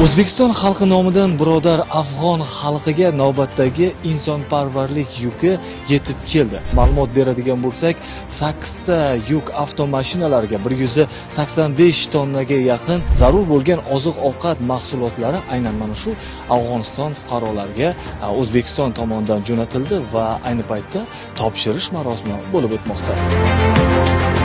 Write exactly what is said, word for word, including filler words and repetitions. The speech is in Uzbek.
O'zbekiston xalqi nomidan birodar afg'on xalqiga navbatdagi insonparvarlik yuki yetib keldi. Ma'lumot beradigan bo'lsak, sakkizta yuk avtomashinalarga bir yuz sakson besh tonnaga yaqin zarur bo'lgan oziq-ovqat mahsulotlari aynan mana shu Afg'oniston fuqarolariga O'zbekiston tomonidan jo'natildi va ayni paytda topshirish marosimi bo'lib o'tmoqda.